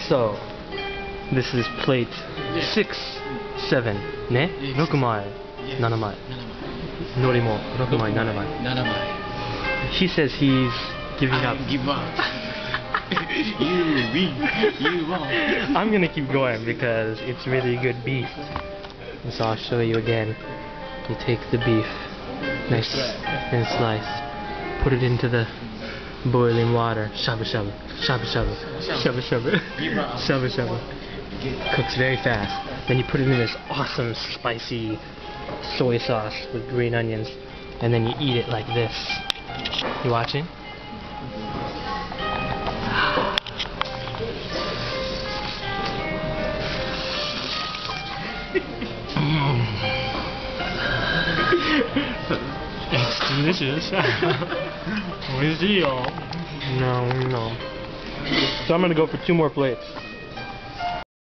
So, this is plate 6, 7, ne? 6枚、7枚。海苔も6枚、7枚。He says he's giving up. Give up. You win. You won. I'm gonna keep going because it's really good beef. And so I'll show you again. You take the beef, nice and slice, put it into the boiling water. Shabu shabu, shabu shabu, shabu shabu, shabu shabu. Cooks very fast. Then you put it in this awesome spicy soy sauce with green onions, and then you eat it like this. You watching? It's delicious. No. So I'm gonna go for 2 more plates.